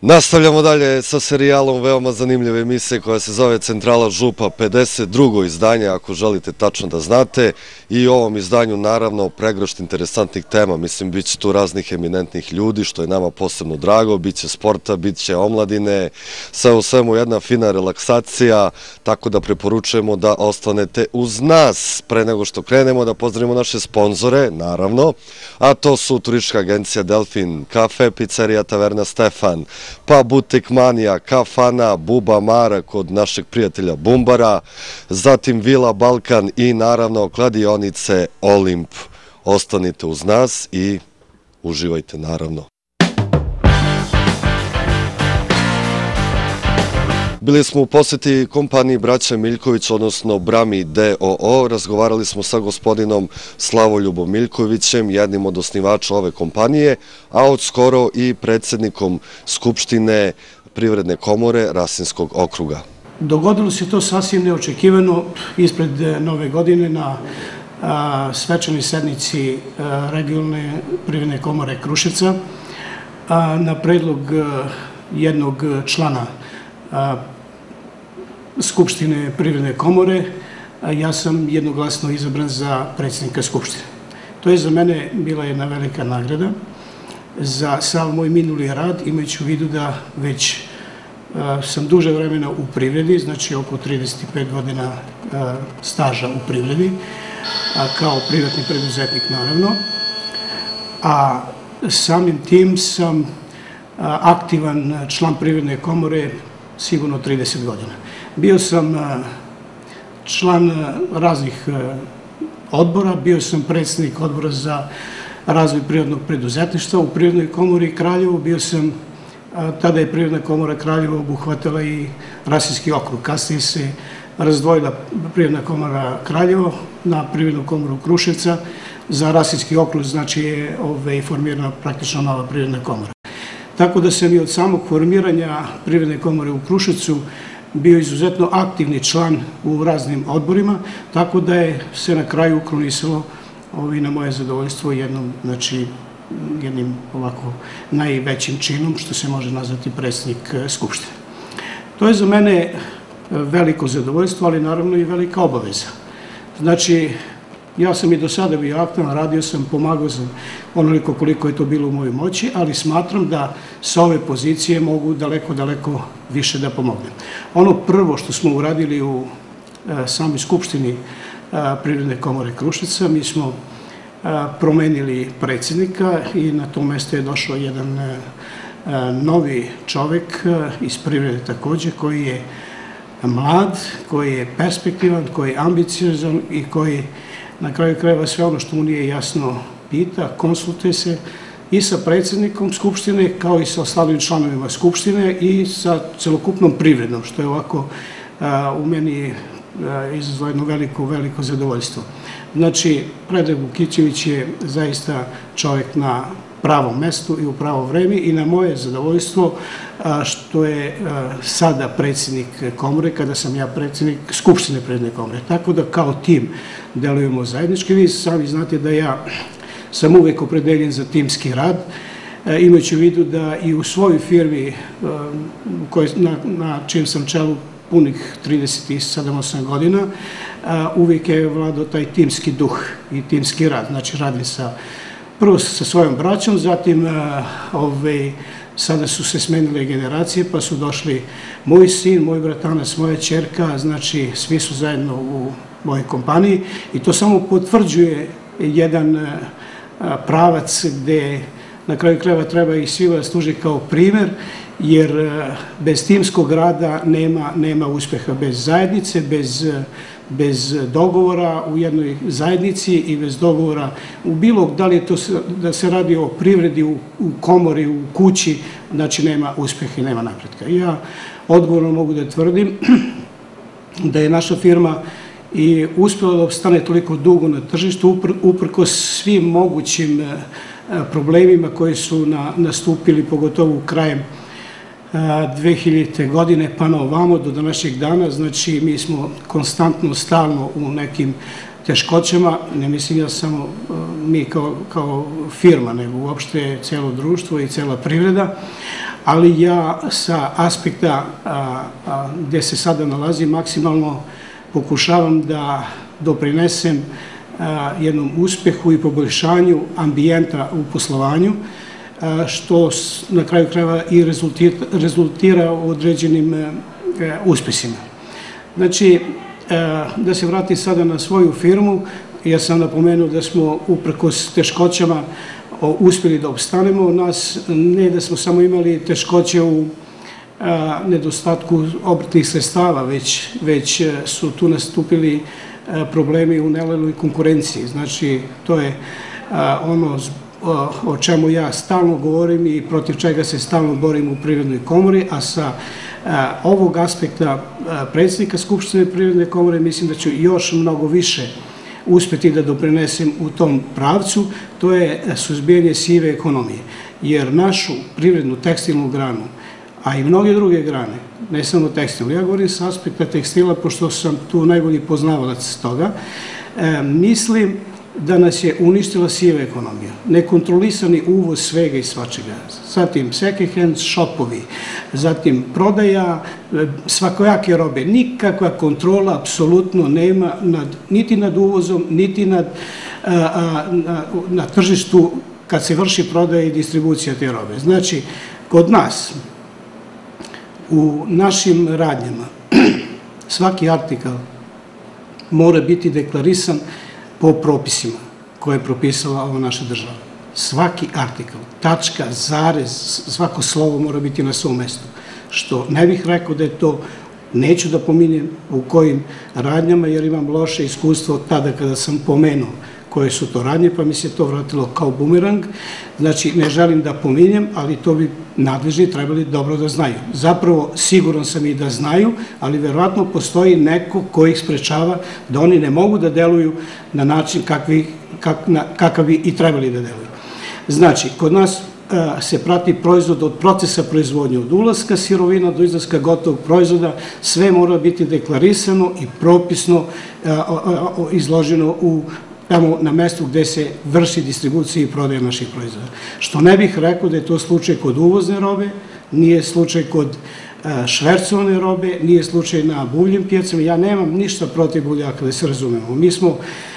Nastavljamo dalje sa serijalom veoma zanimljive emisije koja se zove Centrala Župa, 52. izdanje, ako želite tačno da znate. I u ovom izdanju naravno pregršt interesantnih tema. Mislim, bit će tu raznih eminentnih ljudi, što je nama posebno drago. Biće sporta, bit će omladine, sve u svemu jedna fina relaksacija, tako da preporučujemo da ostanete uz nas. Pre nego što krenemo, da pozdravimo naše sponzore, naravno, a to su turistička agencija Delfin, kafe, pizzerija, taverna Stefan, pa Butik Manija, kafana, Buba Mara kod našeg prijatelja Bumbara, zatim Vila Balkan i naravno kladionice Olimp. Ostanite uz nas i uživajte naravno. Bili smo u poseti kompaniji braća Miljković, odnosno Brami D.O.O. Razgovarali smo sa gospodinom Slavoljubom Miljkovićem, jednim od osnivača ove kompanije, a od skoro i predsjednikom Skupštine Privredne komore Rasinskog okruga. Dogodilo se to sasvim neočekivano ispred Nove godine na svečanoj sednici Regionalne privredne komore Kruševca na predlog jednog člana Skupštine Privredne komore, ja sam jednoglasno izabran za predsjednika Skupštine. To je za mene bila jedna velika nagrada za sav moj minuli rad, imajući u vidu da već sam duže vremena u privredi, znači oko 35 godina staža u privredi, kao privatni preduzetnik naravno, a samim tim sam aktivan član Privredne komore sigurno 30 godina. Bio sam član raznih odbora, bio sam predsjednik odbora za razvoj privatnog preduzetništva u Privrednoj komori Kraljevo, bio sam, tada je Privredna komora Kraljevo obuhvatala i Rasinski okrug. Kasnije se razdvojila Privredna komora Kraljevo na Privrednu komoru Kruševca. Za Rasinski okrug znači je formirana praktično nova Privredna komora. Tako da sam i od samog formiranja Privredne komore u Kruševcu bio izuzetno aktivni član u raznim odborima, tako da je se na kraju ukronisalo na moje zadovoljstvo jednim ovako najvećim činom, što se može nazvati predsjednik Skupštine. To je za mene veliko zadovoljstvo, ali naravno i velika obaveza. Znači, ja sam i do sada bio aktivan, radio sam, pomagao sam onoliko koliko je to bilo u mojoj moći, ali smatram da sa ove pozicije mogu daleko, daleko više da pomognem. Ono prvo što smo uradili u samoj Skupštini Privredne komore Kruševca, mi smo promenili predsjednika i na to mesto je došao jedan novi čovek iz privrede takođe, koji je mlad, koji je perspektivan, koji je ambiciozan i koji na kraju krajeva sve ono što mu nije jasno pita, konsultuje se i sa predsjednikom Skupštine, kao i sa ostalim članovima Skupštine i sa celokupnom privrednom, što je ovako u meni izazvalo jedno veliko zadovoljstvo. Znači, Predrag Vukićević je zaista čovjek na pravom mestu i u pravo vreme i na moje zadovoljstvo što je sada predsjednik komore, kada sam ja predsjednik Skupštine Privredne komore. Tako da kao tim delujemo zajednički. Vi sami znate da ja sam uvek opredeljen za timski rad, imajući u vidu da i u svojoj firmi na čijem sam čelu punih 37-8 godina, uvijek je vladao taj timski duh i timski rad. Znači, radim prvo sa svojom braćom, zatim sada su se smenile generacije, pa su došli moj sin, moj bratanac, moja ćerka, znači svi su zajedno u mojoj kompaniji i to samo potvrđuje jedan pravac gde na kraju krajeva treba i svi da služi kao primer, jer bez timskog rada nema uspeha, bez zajednice, bez dogovora u jednoj zajednici i bez dogovora u bilo, da li je to da se radi o privredi, u komori, u kući, znači nema uspeha i nema napretka. Ja odgovorno mogu da tvrdim da je naša firma i uspela da opstane toliko dugo na tržištu, uprkos svim mogućim problemima koji su nastupili, pogotovo krajem 2000. godine pa na ovamo do današnjeg dana. Znači, mi smo konstantno, stalno u nekim teškoćama, ne mislim ja samo mi kao firma, nego uopšte celo društvo i cela privreda, ali ja sa aspekta gde se sada nalazim maksimalno pokušavam da doprinesem jednom uspehu i poboljšanju ambijenta u poslovanju, što na kraju krajeva i rezultira određenim uspesima. Znači, da se vratim sada na svoju firmu, ja sam napomenuo da smo uprkos teškoćama uspjeli da opstanemo. Nas ne da smo samo imali teškoće u nedostatku obrtnih sredstava, već su tu nastupili problemi u nelojalnoj konkurenciji. Znači, to je ono o čemu ja stalno govorim i protiv čega se stalno borim u Privrednoj komori, a sa ovog aspekta predsjednika Skupštine Privredne komore mislim da ću još mnogo više uspjeti da doprinesem u tom pravcu, to je suzbijanje sive ekonomije. Jer našu privrednu tekstilnu granu, a i mnoge druge grane, ne samo tekstilnu, ja govorim sa aspekta tekstila, pošto sam tu najbolji poznavalac toga, mislim da nas je uništila siva ekonomija. Nekontrolisani uvoz svega i svačega. Zatim second hand shopovi, zatim prodaja svakojake robe. Nikakva kontrola apsolutno nema niti nad uvozom, niti na tržištu kad se vrši prodaja i distribucija te robe. Znači, kod nas, u našim radnjama, svaki artikal mora biti deklarisan po propisima koje je propisala ova naša država. Svaki artikal, tačka, zarez, svako slovo mora biti na svom mestu. Što ne bih rekao da je to, neću da pominjem u kojim radnjama, jer imam loše iskustvo tada kada sam pomenuo koje su to radnje, pa mi se to vratilo kao bumerang. Znači, ne želim da pominjem, ali to bi nadležni trebali dobro da znaju. Zapravo, siguran sam i da znaju, ali verovatno postoji neko ko ih sprečava da oni ne mogu da deluju na način kakav bi i trebali da deluju. Znači, kod nas se prati proizvod od procesa proizvodnje, od ulaska sirovina do izlaska gotovog proizvoda, sve mora biti deklarisano i propisno izloženo tamo na mestu gde se vrši distribucija i prodaja naših proizvoda. Što ne bih rekao da je to slučaj kod uvozne robe, nije slučaj kod švercovane robe, nije slučaj na buvljim pijacama. Ja nemam ništa protiv buvljaka, da se razumemo. Mi smo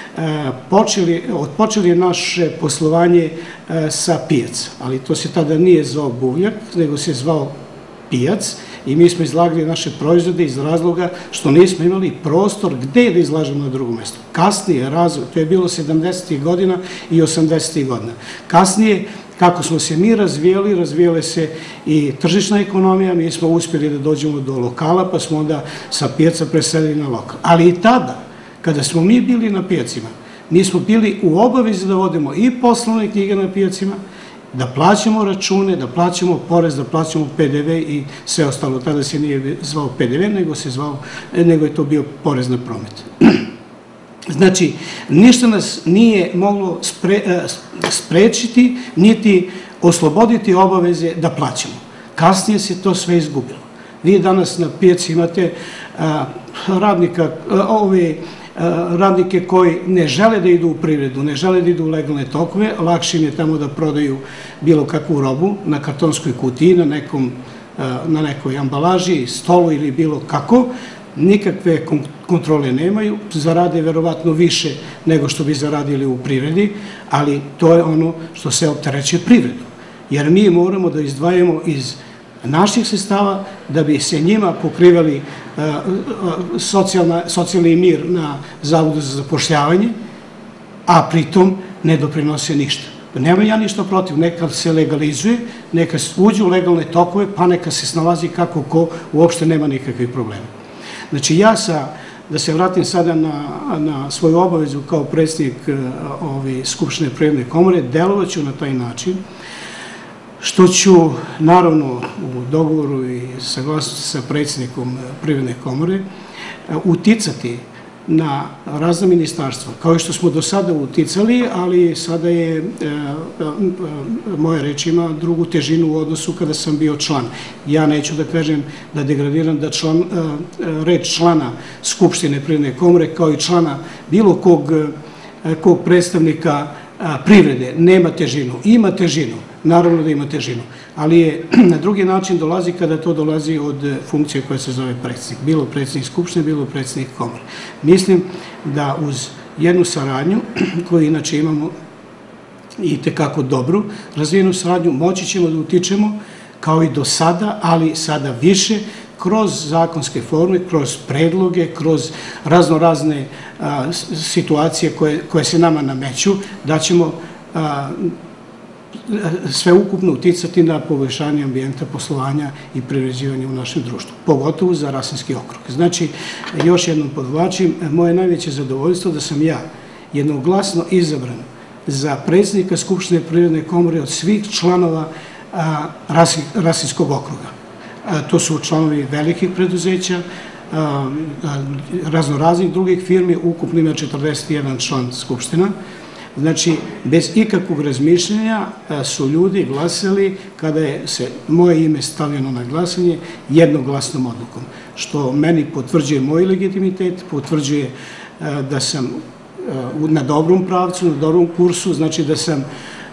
odpočeli naše poslovanje sa pijaca, ali to se tada nije zvao buvljak, nego se zvao pijac i mi smo izlagali naše proizvode iz razloga što nismo imali prostor gde da izlažemo na drugom mestu. Kasnije razvoj, to je bilo 70. godina i 80. godina. Kasnije, kako smo se mi razvijale se i tržišna ekonomija, mi smo uspjeli da dođemo do lokala, pa smo onda sa pijaca preselili na lokal. Ali i tada, kada smo mi bili na pijacima, mi smo bili u obavezi da vodimo i poslovne knjige na pijacima, da plaćamo račune, da plaćamo porez, da plaćamo PDV i sve ostalo. Tada se nije zvao PDV, nego je to bio porez na promet. Znači, ništa nas nije moglo sprečiti, niti osloboditi obaveze da plaćamo. Kasnije se to sve izgubilo. Vi danas na pijaci imate radnike koji ne žele da idu u privredu, ne žele da idu u legalne tokove, lakše im je tamo da prodaju bilo kakvu robu na kartonskoj kutiji, na nekoj ambalaži, stolu ili bilo kako, nikakve kontrole nemaju, zarade verovatno više nego što bi zaradili u privredi, ali to je ono što se opterećuje privredu. Jer mi moramo da izdvajamo iz naših sredstava da bi se njima pokrivali socijalni mir na Zavodu za zapošljavanje, a pritom ne doprinose ništa. Nemam ja ništa protiv, neka se legalizuje, neka uđe u legalne tokove, pa neka se snalazi kako ko, uopšte nema nikakvih problema. Znači da se vratim sada na svoju obavezu kao predsjednik Skupštine Privredne komore, delovaću na taj način, što ću, naravno, u dogovoru i saglasnosti sa predsjednikom Privredne komore, uticati na razna ministarstva, kao što smo do sada uticali, ali sada je, moja reč ima drugu težinu u odnosu kada sam bio član. Ja neću da kažem, da degradiram da reč člana Skupštine Privredne komore, kao i člana bilo kog predstavnika privrede, nema težinu. Ima težinu, naravno da ima težinu, ali je na drugi način dolazi kada to dolazi od funkcije koja se zove predsjednik, bilo predsjednik Skupštine, bilo predsjednik komore. Mislim da uz jednu saradnju, koju inače imamo i tekako dobru, razvijenu saradnju, moći ćemo da utičemo kao i do sada, ali sada više, kroz zakonske forme, kroz predloge, kroz raznorazne situacije koje se nama nameću, da ćemo sveukupno uticati na poboljšanje ambijenta poslovanja i privređivanja u našem društvu, pogotovo za Rasinski okrug. Znači, još jednom podvlačim, moje najveće zadovoljstvo da sam ja jednoglasno izabran za predsjednika Skupštine Privredne komore od svih članova Rasinskog okruga. To su članovi velikih preduzeća, raznoraznih drugih firmi, ukupno ima 41 član Skupština. Znači, bez ikakvog razmišljanja su ljudi glasali kada je se moje ime stavljeno na glasanje jednoglasnom odlukom, što meni potvrđuje moj legitimitet, potvrđuje da sam na dobrom pravcu, na dobrom kursu, znači da sam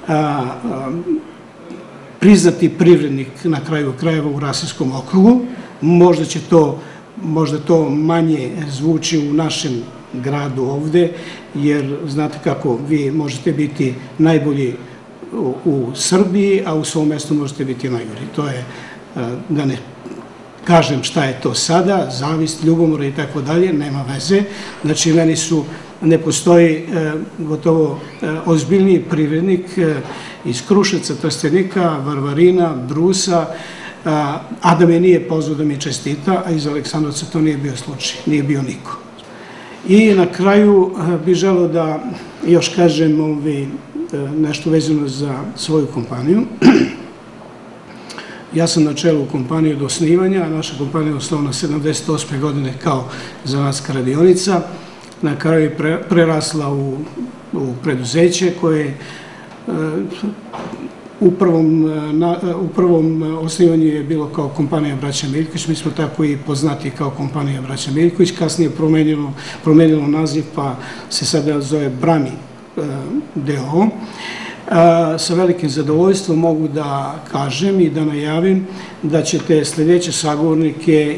priznati privrednik na kraju krajeva u Rasinskom okrugu. Možda to manje zvuči u našem gradu ovde, jer znate kako, vi možete biti najbolji u Srbiji, a u svom mestu možete biti najgori. To je, da ne kažem šta je to sada, zavist, ljubomora i tako dalje, nema veze. Znači, meni ne postoji gotovo ozbiljniji privrednik iz Kruševca, Trstenika, Varvarina, Brusa, a da me nije pozvao da mi čestita, a iz Aleksandrovca to nije bio slučaj, nije bio niko. I na kraju bih želeo da još kažem nešto vezano za svoju kompaniju. Ja sam na čelu kompanije od osnivanja, naša kompanija je osnovana 1978. godine kao zanatska radionica. Na kraju je prerasla u preduzeće koje u prvom osnivanju je bilo kao kompanija Braća Miljković, mi smo tako i poznati kao kompanija Braća Miljković, kasnije promenilo naziv pa se sada zove Brami d.o.o. Sa velikim zadovoljstvom mogu da kažem i da najavim da ćete za sledeće sagovornike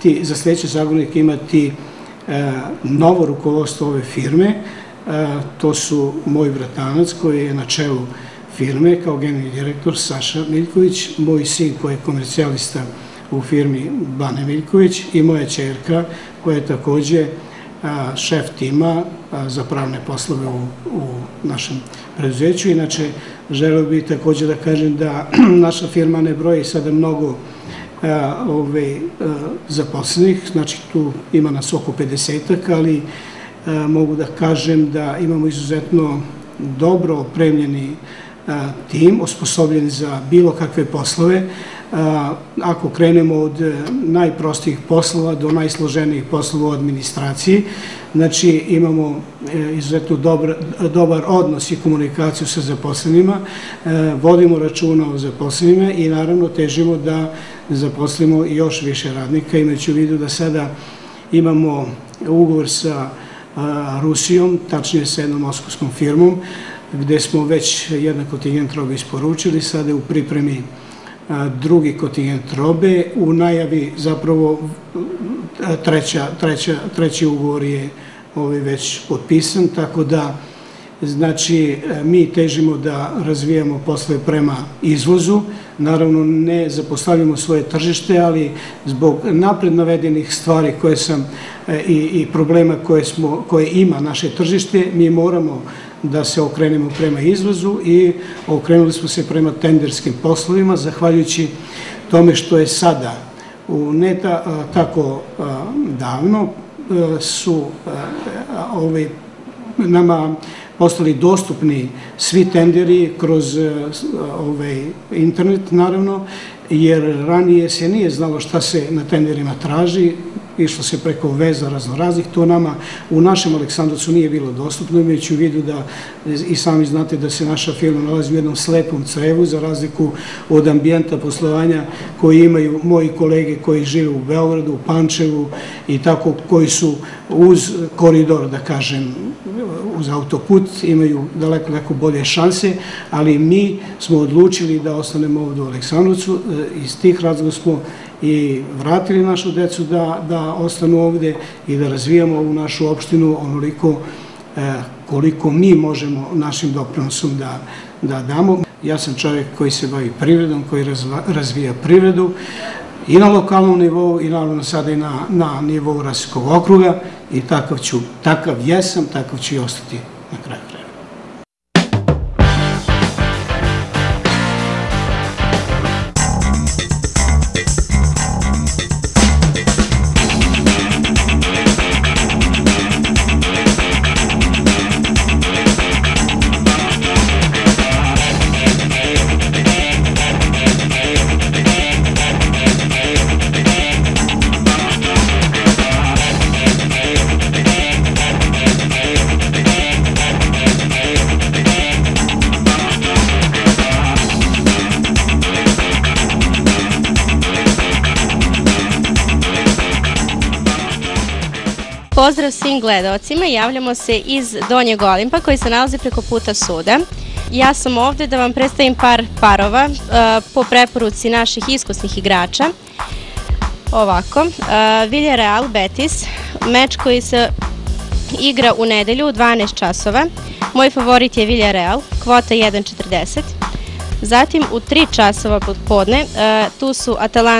imati novo rukovodstvo ove firme. To su moj bratanac koji je na čelu firme kao generalni direktor Saša Miljković, moj sin koji je komercijalista u firmi Bane Miljković i moja ćerka koja je takođe šef tima za pravne poslove u našem preduzeću. Inače, želeo bih takođe da kažem da naša firma ne broji sada mnogo zaposlenih, znači tu ima nas oko 50-ak, ali mogu da kažem da imamo izuzetno dobro opremljeni tim, osposobljen za bilo kakve poslove. Ako krenemo od najprostijih poslova do najsloženijih poslova u administraciji, znači imamo izuzetno dobar odnos i komunikaciju sa zaposlenima, vodimo računa o zaposlenima i naravno težimo da zaposlimo još više radnika, imajući u vidu da sada imamo ugovor sa Rusijom, tačnije sa jednom moskovskom firmom, gde smo već jedan kontingent robe isporučili, sada je u pripremi drugi kontingent robe, u najavi zapravo treći ugovor je već potpisan, tako da znači mi težimo da razvijamo poslove prema izvozu, naravno ne zapostavljamo svoje tržište, ali zbog napred navedenih stvari koje sam i problema koje ima naše tržište, mi moramo da se okrenemo prema izvozu i okrenuli smo se prema tenderskim poslovima, zahvaljujući tome što je sada, ne tako davno, su nama postali dostupni svi tenderi kroz internet, naravno, jer ranije se nije znalo šta se na tenderima traži, išlo se preko veza raznoraznih, to nama u našem Aleksandrovcu nije bilo dostupno, imajući u vidu da i sami znate da se naša firma nalazi u jednom slepom crevu, za razliku od ambijenta poslovanja koji imaju moji kolege koji žive u Beogradu, u Pančevu i tako, koji su uz koridor, da kažem, uz autoput, imaju daleko bolje šanse, ali mi smo odlučili da ostanemo ovdje u Aleksandrovcu. Iz tih razloga smo i vratili našu decu da ostanu ovdje i da razvijamo ovu našu opštinu onoliko koliko mi možemo našim doprinosom da damo. Ja sam čovjek koji se bavi privredom, koji razvija privredu i na lokalnom nivou i naravno sada i na nivou Rasinskog okruga i takav jesam, takav ću i ostati na kraju krajeva. Pozdrav svim gledalcima, javljamo se iz Donjeg Olimpa koji se nalazi preko puta suda. Ja sam ovdje da vam predstavim par parova po preporuci naših iskusnih igrača. Ovako, Villarreal Betis, meč koji se igra u nedelju u 12 časova. Moj favorit je Villarreal, kvota 1.40. Zatim u 3 časova popodne, tu su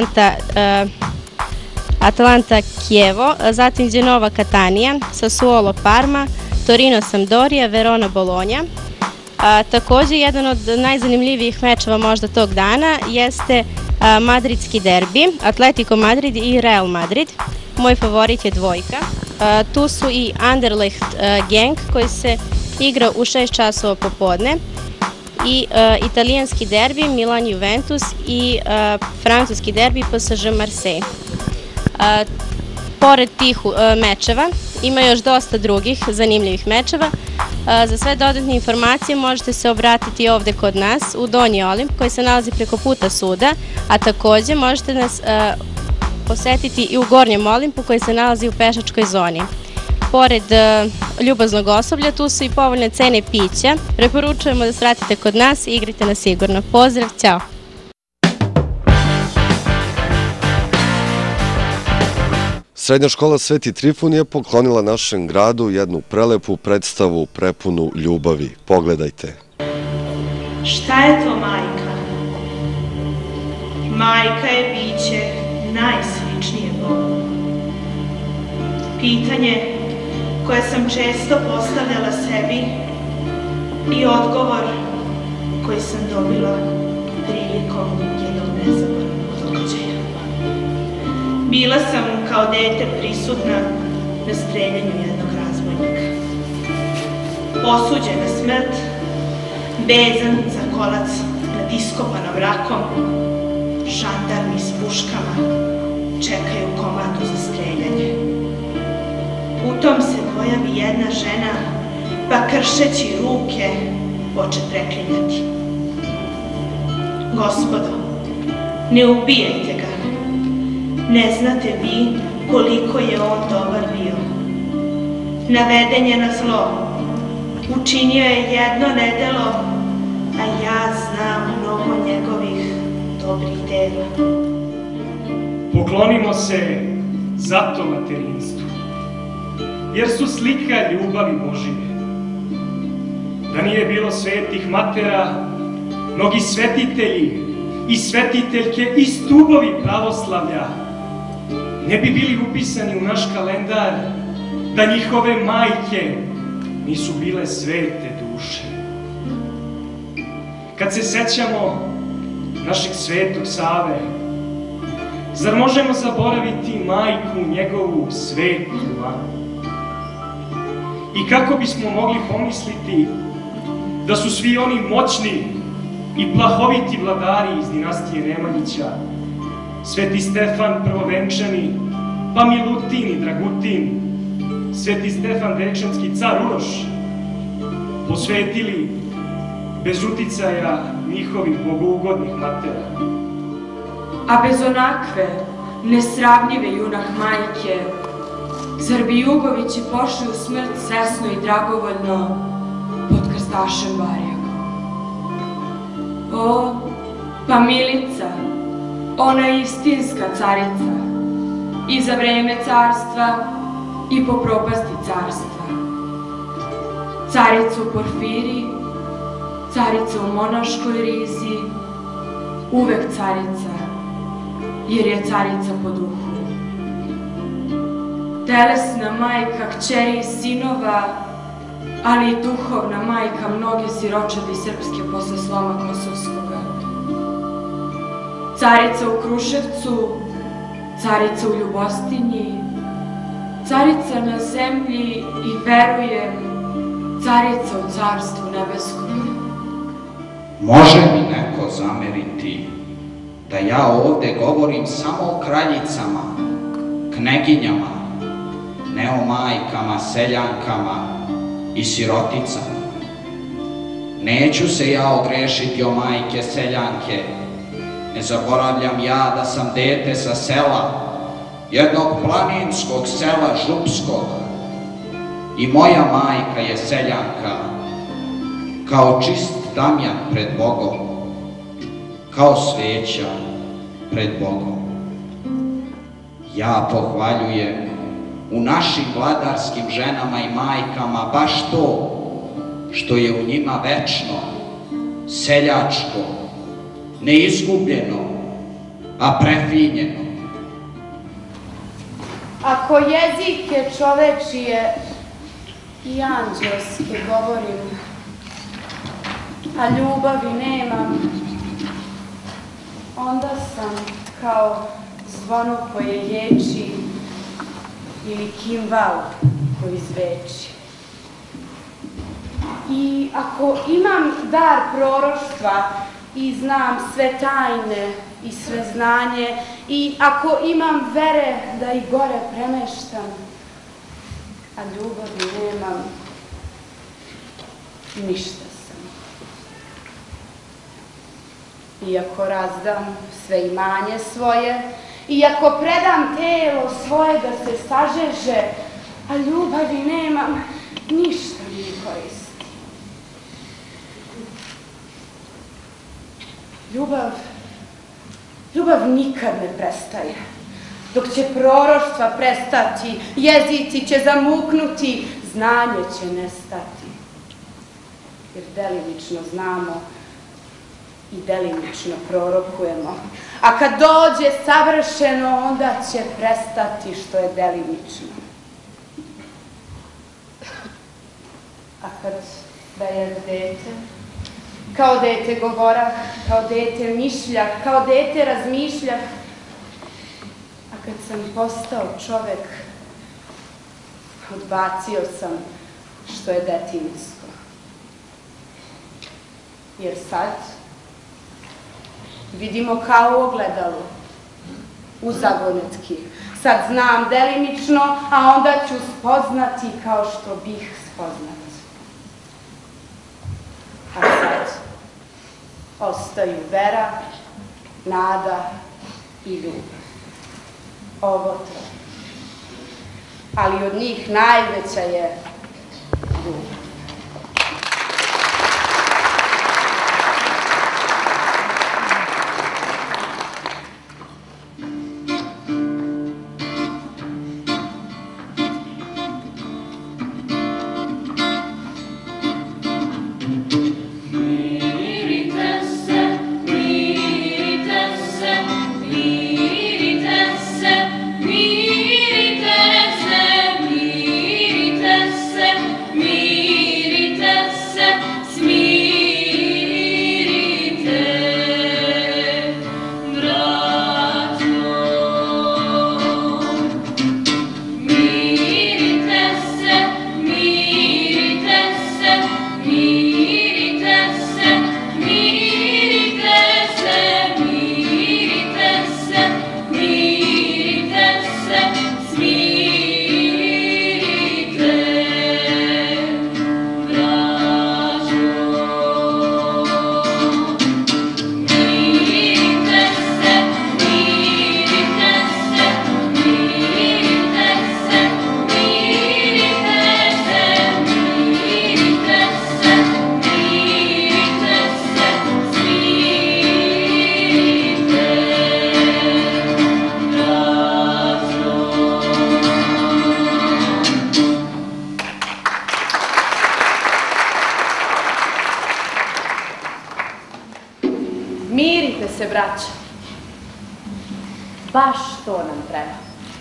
Atalanta Kijevo, zatim Genova Catania, Sassuolo Parma, Torino Sampdoria, Verona Bologna. Također jedan od najzanimljivijih mečeva možda tog dana jeste madridski derbi, Atletico Madrid i Real Madrid. Moj favorit je dvojka. Tu su i Anderlecht Genk koji se igra u 6 časova popodne i italijanski derbi Milan Juventus i francuski derbi PSG Marseille. Pored tih mečeva ima još dosta drugih zanimljivih mečeva. Za sve dodatne informacije možete se obratiti ovdje kod nas u Donji Olimp koji se nalazi preko puta suda, a također možete nas posetiti i u Gornjem Olimpu koji se nalazi u pešačkoj zoni. Pored ljubaznog osoblja tu su i povoljne cene pića. Preporučujemo da svratite kod nas i igrajte na sigurno. Pozdrav, ćao! Srednja škola Sveti Trifun je poklonila našem gradu jednu prelepu predstavu prepunu ljubavi. Pogledajte. Šta je to majka? Majka je biće najsličnije Bogu. Pitanje koje sam često postavljala sebi i odgovor koji sam dobila prilikom jednog nezaboravnog događaja. Bila sam kao dete prisutna na streljanju jednog razbojnika. Osuđena smrt, vezan za kolac nad iskopanom rakom, žandarmi s puškama čekaju komadu za streljanje. U tom se pojavi jedna žena, pa kršeći ruke poče preklinjati. Gospodo, ne ubijajte ga. Ne znate vi koliko je on dobar bio. Naveden je na zlo. Učinio je jedno nedelo, a ja znam mnogo njegovih dobrih dela. Poklonimo se zato materinstvu, jer su slika ljubavi Božije. Da nije bilo svetih matera, mnogi svetitelji i svetiteljke i stubovi pravoslavlja ne bi bili upisani u naš kalendar da njihove majke nisu bile svete duše. Kad se sećamo našeg svetog Save, zar možemo zaboraviti majku njegovu svetu Anu? I kako bismo mogli pomisliti da su svi oni moćni i plahoviti vladari iz dinastije Nemanjića, Sveti Stefan Prvovenčani, pa Milutin i Dragutin, Sveti Stefan Dečanski, car Uroš, posvetili bez uticaja njihovih bogougodnih matera. A bez onakve, nesravnjive junak majke, zar bi Jugovići pošli u smrt svesno i dragovoljno pod krstašem Barjagom? O, pa Milica, ona istinska carica, i za vreme carstva i po propasti carstva. Carica u Porfiriji, carica u monaškoj rizi, uvek carica, jer je carica po duhu. Telesna majka kćeri i sinova, ali i duhovna majka mnoge siročadi srpske posle sloma Kosovskoga. Carica u Kruševcu, carica u Ljubostinji, carica na zemlji i verujem, carica u carstvu nebeskom. Može mi neko zameriti da ja ovde govorim samo o kraljicama, kneginjama, ne o majkama, seljankama i siroticama. Neću se ja ogrešiti o majke seljanke, ne zaboravljam ja da sam dete sa sela, jednog planinskog sela Župskog, i moja majka je seljanka, kao čist damjan pred Bogom, kao sveća pred Bogom. Ja pohvaljujem u našim vladarskim ženama i majkama baš to što je u njima večno, seljačko, neizgubljeno, a prefinjeno. Ako jezike čovečije i anđelske govorim, a ljubavi nemam, onda sam kao zvono koje ječi ili kimval koji zveči. I ako imam dar proroštva i znam sve tajne i sve znanje, i ako imam vere da i gore premeštam, a ljubavi nemam, ništa sam. I ako razdam sve imanje svoje, i ako predam telo svoje da se sažeže, a ljubavi nemam, ništa mi ne koristi. Ljubav nikad ne prestaje. Dok će proroštva prestati, jezici će zamuknuti, znanje će nestati. Jer delimično znamo i delimično prorokujemo. A kad dođe savršeno, onda će prestati što je delimično. A kad dajem dete, kao dete govorah, kao dete mišljah, kao dete razmišljah, a kad sam postao čovek, odbacio sam što je detinjsko. Jer sad vidimo kao u ogledalu, u zagonetki. Sad znam delimično, a onda ću spoznati kao što bih spoznat. A sad ostaju vera, nada i ljubav. Ovo troje. Ali od njih najveća je ljubav. Me Mirite se, braća. Baš to nam treba.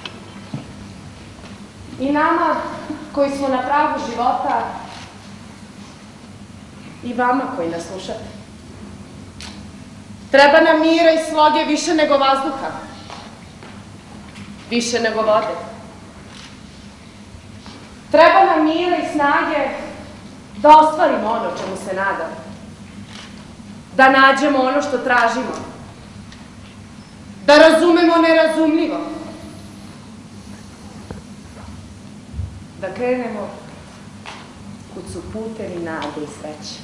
I nama koji smo na pragu života i vama koji nas slušate. Treba nam mira i sloge više nego vazduha, više nego vode. Treba nam mira i snage da ostvarimo ono čemu se nadamo, da nađemo ono što tražimo, da razumemo nerazumljivo, da krenemo kud su putevi nade i sreće.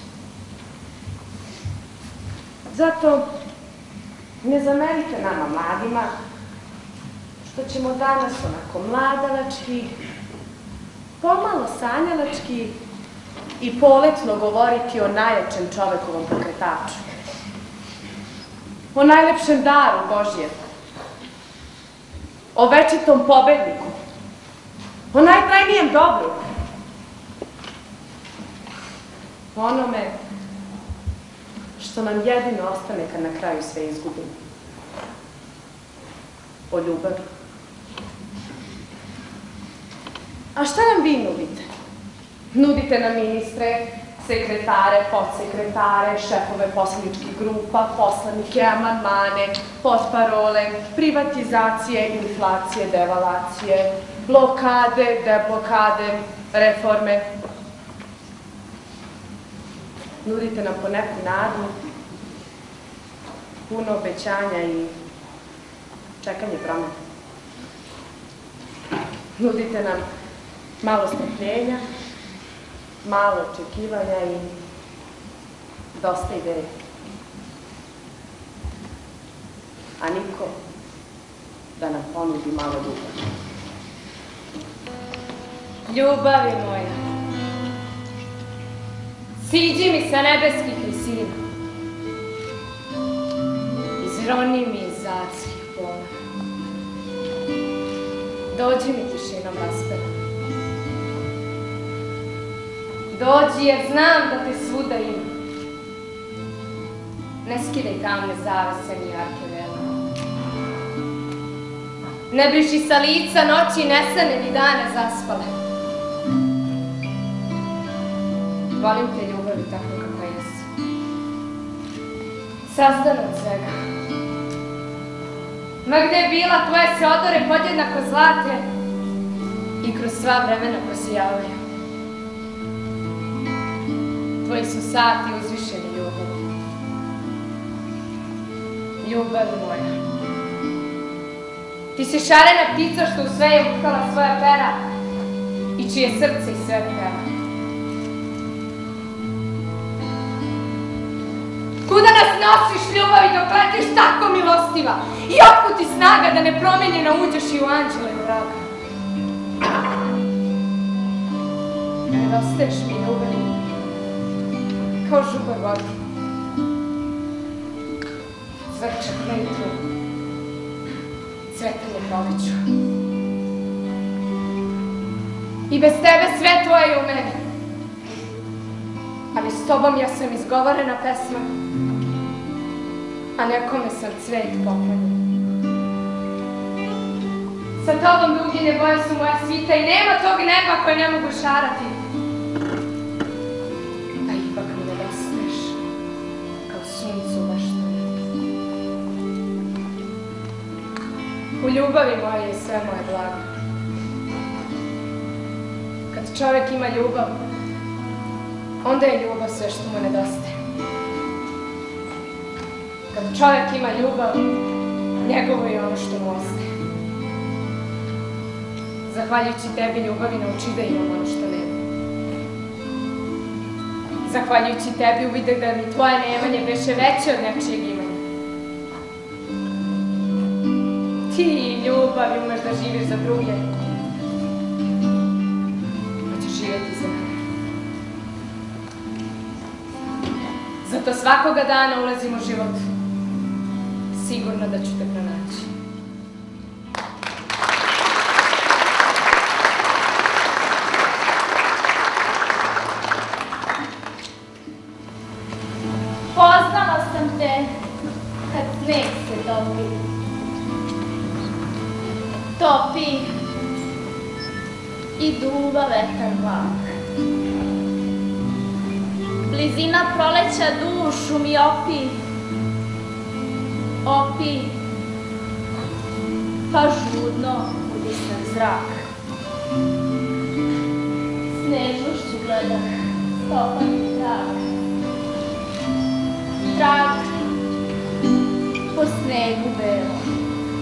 Zato ne zamerite nama mladima što ćemo danas onako mladalački, pomalo sanjalački i poletno govoriti o najjačem čovekovom pokretaču, o najlepšem daru Božjem, o večitom pobedniku, o najtrajnijem dobru, o onome što nam jedino ostane kad na kraju sve izgubimo, o ljubavi. A šta nam vi nudite? Nudite nam ministre, sekretare, podsekretare, šefove poslaničkih grupa, poslanike, amandmane, potparole, privatizacije, inflacije, devalvacije, blokade, deblokade, reforme. Nudite nam po neku nadu, puno obećanja i čekanje promena. Nudite nam malo strpljenja, malo očekivanja i dosta ideje. A niko da nam ponudi malo ljubavi. Ljubavi moja, siđi mi sa nebeskih visina, izroni mi iz adskih pola, dođi mi tišinom raspeva. Dođi jer znam da te svuda ima. Ne skidaj tamne zavese ni jarke vele. Ne briši sa lica noći nesane ni dane zaspale. Volim te ljubavi tako kako jesi. Sazdan od svega. Ma gde je bila tvoje se odore podjednako zlate i kroz sva vremena prosijavaju. Tvoji su sati uzvišeni ljubavi. Ljubavi moja. Ti si šarena ptica što u sve je utkala svoja pera i čije srce i sve peva. Kuda nas nosiš ljubavi dok letiš tako milostiva i otkud ti snaga da nepromenjena uđeš i u anđele vraga. Nedostaješ mi ljubavi kao žubar vodi. Zvrče kletru, cvetanje proleću. I bez tebe sve tvoje je u meni. Ali s tobom ja sam izgovorena pesma, a nekome sam cvet poklanjen. Sa tobom dugine boje su moja svita i nema tog neba koje ne mogu šarati. A ipak mi nedostaješ, kao suncu baš to. U ljubavi moje je sve moje blago. Kad čovek ima ljubav, onda je ljubav sve što mu nedostaje. Kad čovjek ima ljubav, njegovo je ono što mu ostaje. Zahvaljujući tebi ljubavi nauči da imam ono što nema. Zahvaljujući tebi uvidim da mi tvoje nemanje beše veće od nečijeg imanja. Ti ljubavi umeš da živiš za druge, pa ćeš živjeti za mene. Zato svakoga dana ulazim u život, sigurno da ću te pronaći. Poznala sam te opi i duva vetar blag. Blizina proleća dušu mi opi, pa žudno udisnem zrak. Snežnošću gledam stopani trag, trag po snegu belom.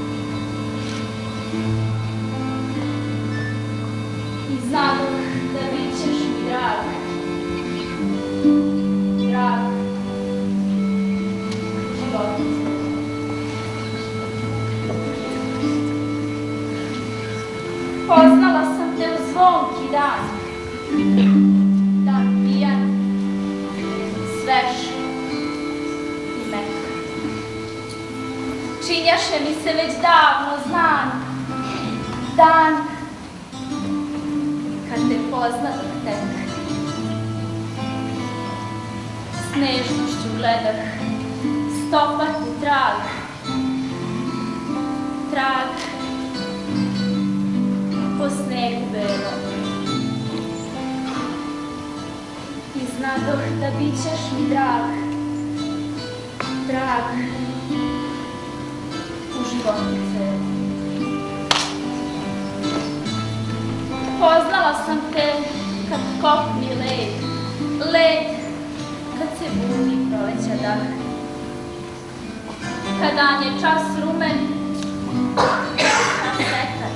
I znadoh da bit ćeš mi drag, drag životice. Poznala sam te u zvonki dan, dan pijan, svež i mek. Činjaše mi se već davno znan, dan kad te poznadoh tek. Snežnošću gledah stopati trag, trag po snegu belom. I znadoh da bit ćeš mi drag, drag u životice. Poznala sam te kad kopni led, led kad se budi proleća dah. Kad dan je čas rumen, a setan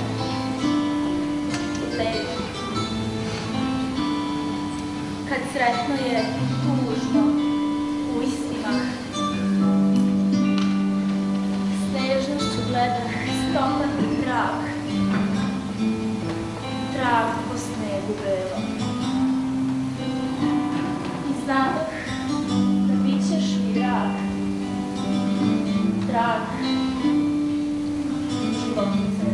led. Kad sretno je tužno u istima, snežnošću gledah stopati trag, trag po snegu belom. I znadoh da bit ćeš mi drag, drag životice.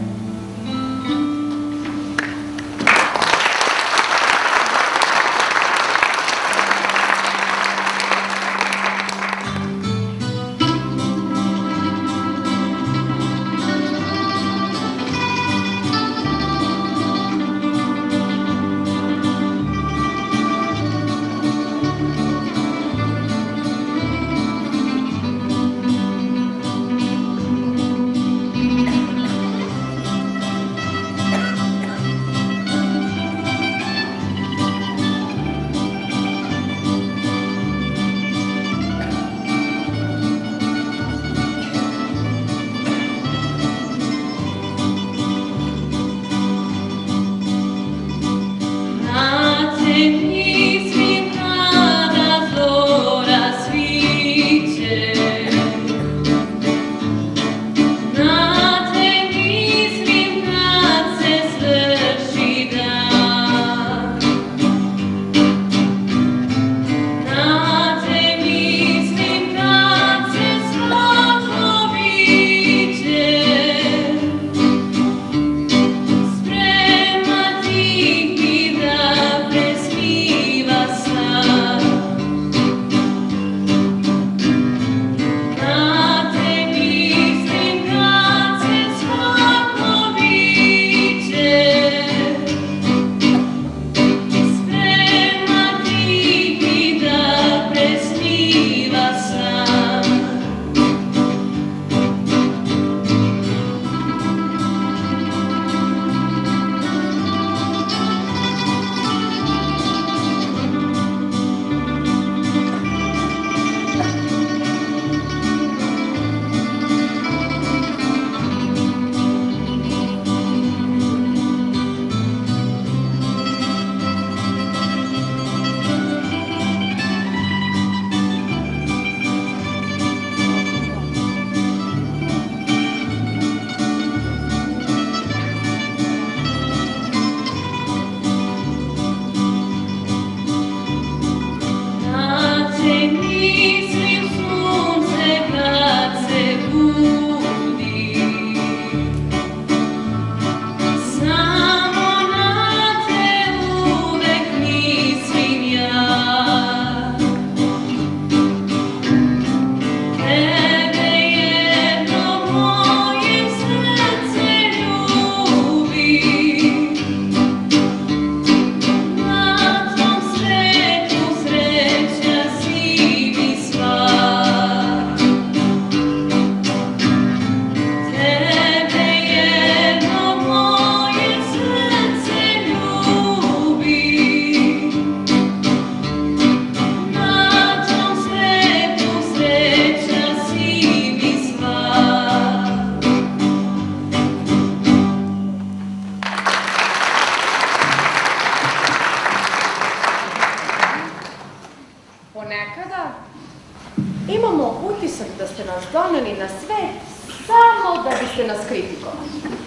utisak da ste nas doneli na svet samo da biste nas kritikovali.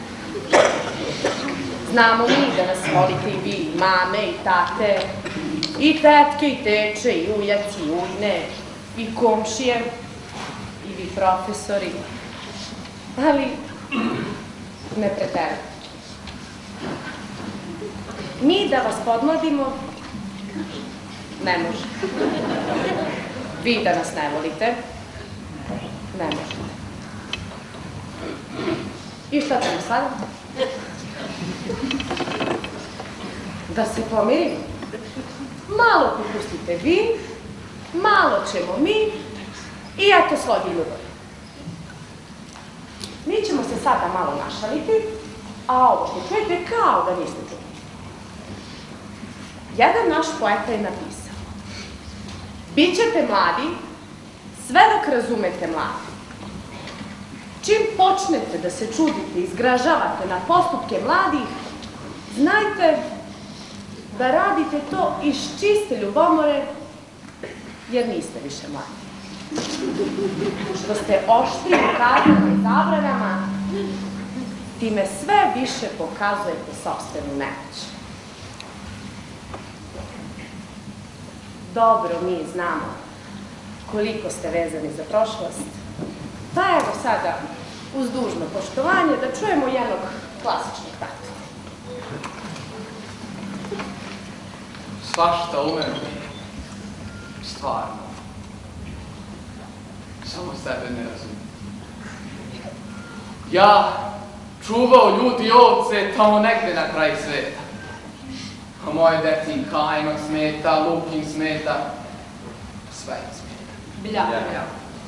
Znamo mi da nas volite i vi, i mame, i tate, i tetke, i teče, i ujaci, i ujne, i komšije, i vi profesori, ali ne preterujte. Mi da vas podmladimo ne možete. Vi da nas ne volite ne možete. I šta ćemo sada? Da se pomirimo. Malo popustite vi, malo ćemo mi i eto slodi ljubavi. Mi ćemo se sada malo našaliti, a ovo što čujete kao da niste čuli. Jedan naš poeta je napisao: bićete mladi sve dok razumete mladi. Čim počnete da se čudite i zgražavate na postupke mladih, znajte da radite to iz čiste ljubomore, jer niste više mladi. Što ste oštri u kaznama i zabranama, time sve više pokazujete sopstvenu nemoć. Dobro mi znamo koliko ste vezani za prošlost, pa evo sada, uz dužno poštovanje, da čujemo jednog klasičnog takta. Svašta umem, stvarno. Samo sebe ne razumijem. Ja čuvao ljudi ovce tamo negde na kraju sveta. A moje deci Kajno smeta, Lukin smeta, sve im smeta. Blja.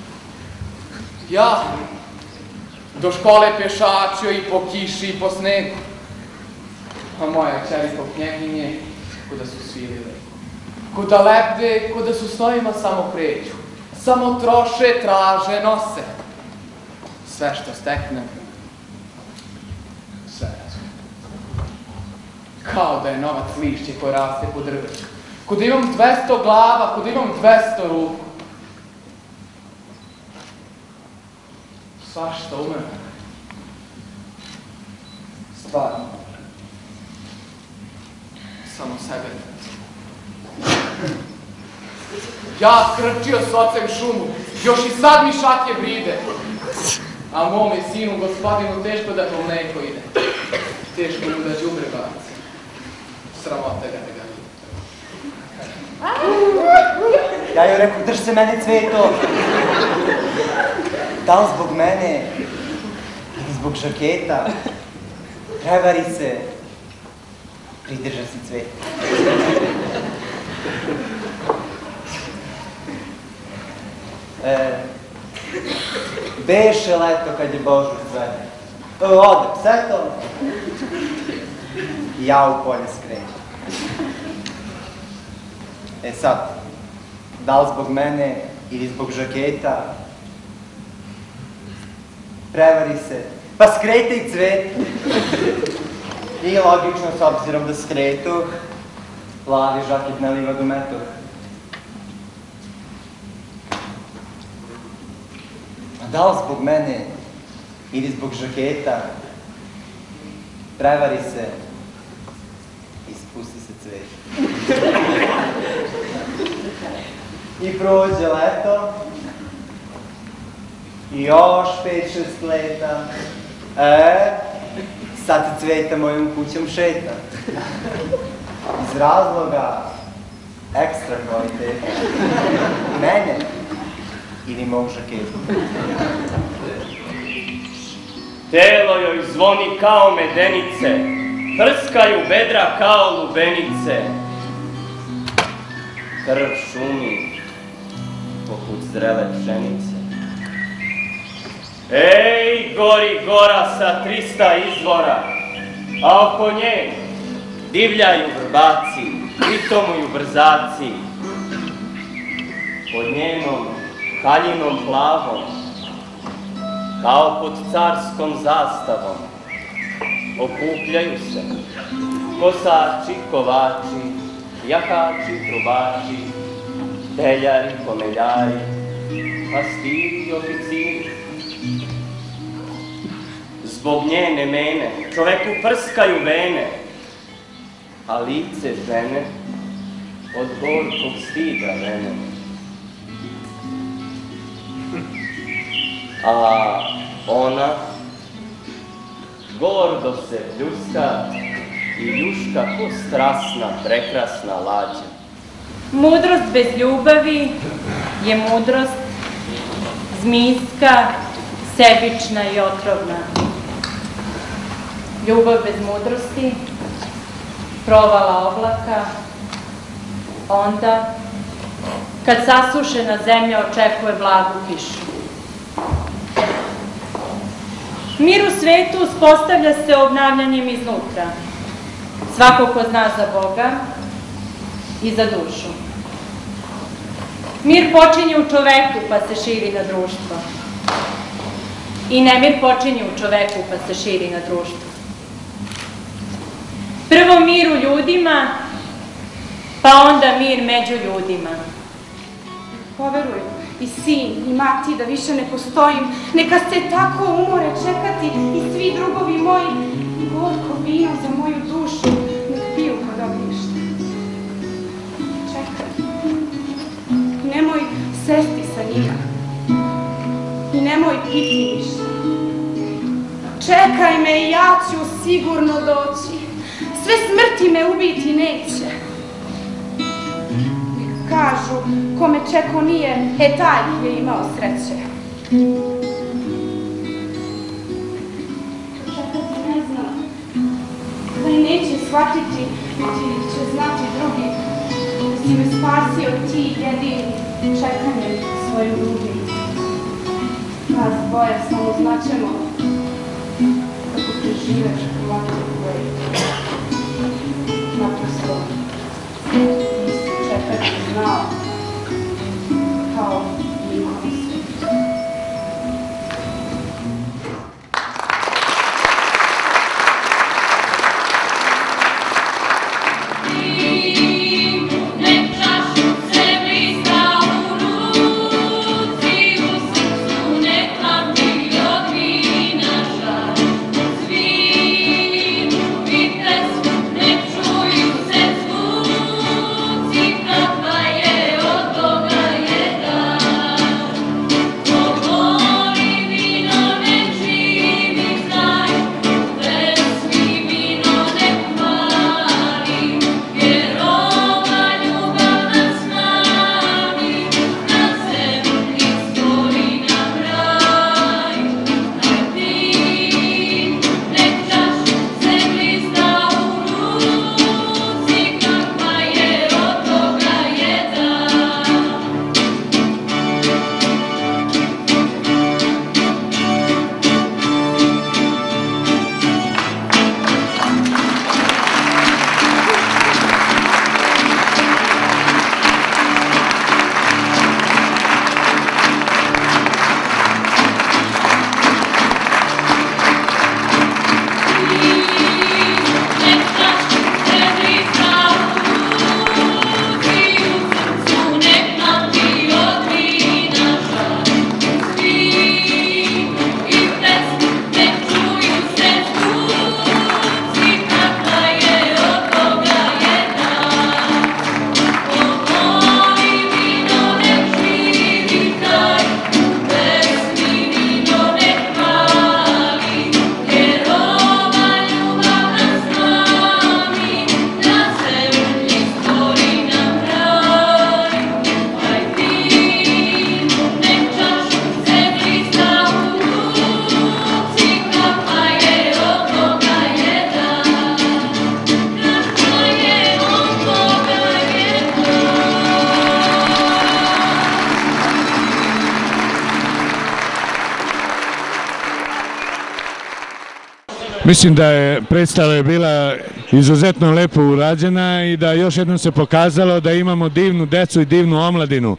Ja do škole pješačio i po kiši i po snegu. A moje kćeri po knjeginje kuda su svilile. Kuda lebde, kuda su s novima samo kreću. Samo troše, traže, nose. Sve što steknem, sve razumem. Kao da je novac lišće koje raste po drveću. Kuda imam 200 glava, kuda imam 200 ruku. Svašta umem. Stvarno. Samo sebe ne razumem. Ja krčio s ocem šumu, još i sad mi šake bride. A mome sinu, gospodinu, teško da to mleko ide. Teško mu da đubre baci. Sramota ga da ga vidi. Ja joj rekao, drž se mene, Cveto. Da li zbog mene, ili zbog žaketa, prevari se, pridrža se, Cveto. Beše leto kad je Božur sve. Ode psetom i ja u polje skrećem. Sad, da li zbog mene ili zbog žaketa, prevari se, pa skrete i Cvet. I logično, s obzirom da skretu, plavi žaket na livadu metoh. Da li zbog mene ili zbog žaketa, prevari se i spusti se Cvet. I prođe leto, i još 5-6 leta, sad se Cveta mojom kućom šeta. Iz razloga ekstra kvaliteta. Mene ili mog žaketu. Telo joj zvoni kao medenice, prskaju bedra kao lubenice. Krv šumi poput zrele pšenice. Ej, gori gora sa 300 izvora, a oko nje divljaju vrbaci, ritomuju brzaci. Pod njenom kaljinom plavom, kao pod carskom zastavom, okupljaju se kosači, kovači, jahači, trubači, teljari, pomeljari, pastiri i oficiri. Zbog njene mene čoveku prskaju vene, a lice žene od gorkog stida vene. A ona gordo se pljuska i ljuška ko strasna, prekrasna lađa. Mudrost bez ljubavi je mudrost zmijska, sebična i otrovna. Ljubav bez mudrosti, provala oblaka, onda, kad sasušena zemlja očekuje blagu kišu. Mir u svetu uspostavlja se obnavljanjem iznutra. Svako ko zna za Boga i za dušu. Mir počinje u čoveku pa se širi na društvo. I nemir počinje u čoveku pa se širi na društvo. Prvo mir u ljudima, pa onda mir među ljudima. Poveruj i sin i mati da više ne postojim, neka se tako umore čekati i svi drugovi moji, gorko vino za moju dušu, nek piju kod ognjišta. Čekaj, nemoj sesti sa njima i nemoj piti ništa. Čekaj me i ja ću sigurno doći, sve smrti me ubiti neće. Kažu, kome čeko nije, taj je imao sreće. Čekati ne znam, da i neće shvatiti, niti će znati drugi, da si me spasio ti jedini čekanjem svoju ljubi. Nas dvoje samo znaćemo kako preživeš u ovakve tvoje. Naprosto, čekati znao kao niko na svijetu. Mislim da je predstava bila izuzetno lepo urađena i da još jednom se pokazalo da imamo divnu decu i divnu omladinu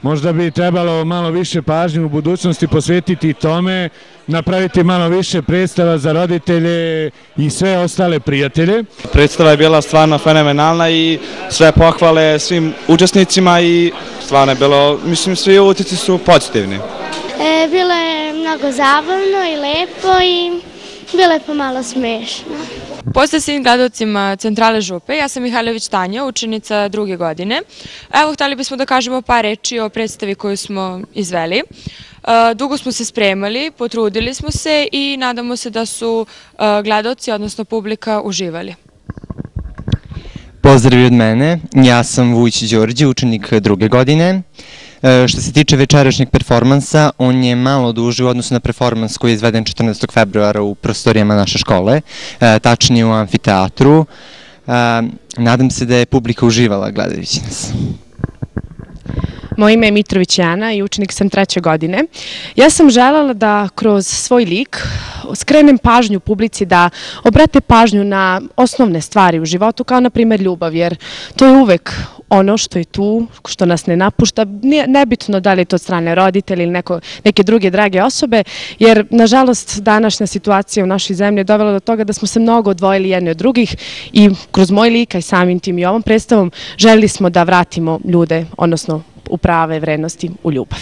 Možda bi trebalo malo više pažnje u budućnosti posvetiti tome, napraviti malo više predstava za roditelje i sve ostale prijatelje. Predstava je bila stvarno fenomenalna i sve pohvale svim učesnicima i stvarno je bilo, mislim, svi utisci su pozitivni. Bilo je mnogo zabavno i lepo i bilo je pomalo smešno. Pozdrav svim gledalcima Centrale Župe, ja sam Mihajlović Tanja, učenica 2. godine. Evo, hteli bismo da kažemo par reči o predstavi koju smo izveli. Dugo smo se spremali, potrudili smo se i nadamo se da su gledalci, odnosno publika, uživali. Pozdrav i od mene, ja sam Vujić Đorđe, učenik 2. godine. Što se tiče večerašnjeg performansa, on je malo duži u odnosu na performans koji je izveden 14. februara u prostorijama naše škole, tačnije u amfiteatru. Nadam se da je publika uživala gledajući nas. Moje ime je Mitrović Jana i učenik sam 3. godine. Ja sam želela da kroz svoj lik skrenem pažnju publici, da obrate pažnju na osnovne stvari u životu, kao na primjer ljubav, jer to je uvek ono što je tu, što nas ne napušta, nebitno da li je to od strane roditelja ili neke druge drage osobe, jer nažalost današnja situacija u našoj zemlji je dovela do toga da smo se mnogo odvojili jedni od drugih i kroz moj lik, a i samim tim i ovom predstavom, želili smo da vratimo ljude, odnosno u prave vrednosti, u ljubav.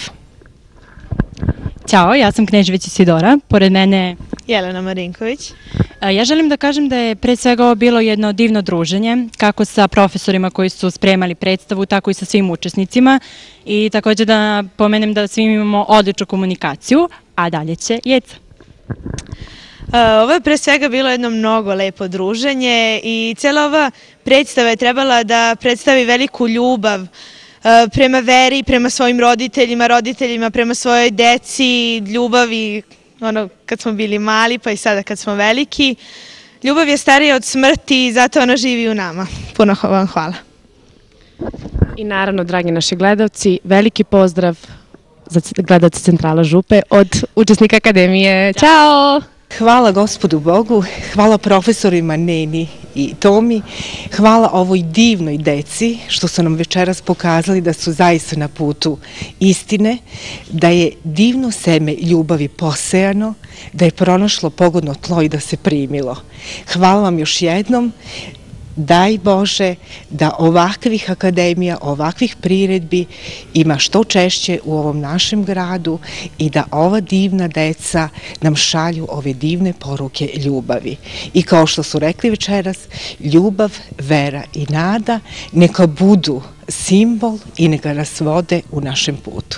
Ćao, ja sam Knežević Isidora, pored mene Jelena Marinković. Ja želim da kažem da je pre svega ovo bilo jedno divno druženje, kako sa profesorima koji su spremali predstavu, tako i sa svim učesnicima i također da pomenem da svi imamo odličnu komunikaciju, a dalje će Jeca. Ovo je pre svega bilo jedno mnogo lepo druženje i cijela ova predstava je trebala da predstavi veliku ljubav prema veri, prema svojim roditeljima prema svojoj deci, ljubavi ono kad smo bili mali pa i sada kad smo veliki. Ljubav je starija od smrti i zato ona živi u nama. Puno vam hvala. I naravno, dragi naši gledalci, veliki pozdrav za gledalce Centrala Župe od učesnika Akademije. Ćao! Hvala Gospodu Bogu, hvala profesorima Neni i Tomi, hvala ovoj divnoj deci što su nam večeras pokazali da su zaista na putu istine, da je divno seme ljubavi posejano, da je pronašlo pogodno tlo i da se primilo. Hvala vam još jednom. Daj Bože da ovakvih akademija, ovakvih priredbi ima što češće u ovom našem gradu i da ova divna deca nam šalju ove divne poruke ljubavi. I kao što su rekli večeras, ljubav, vera i nada neka budu simbol i neka nas vode u našem putu.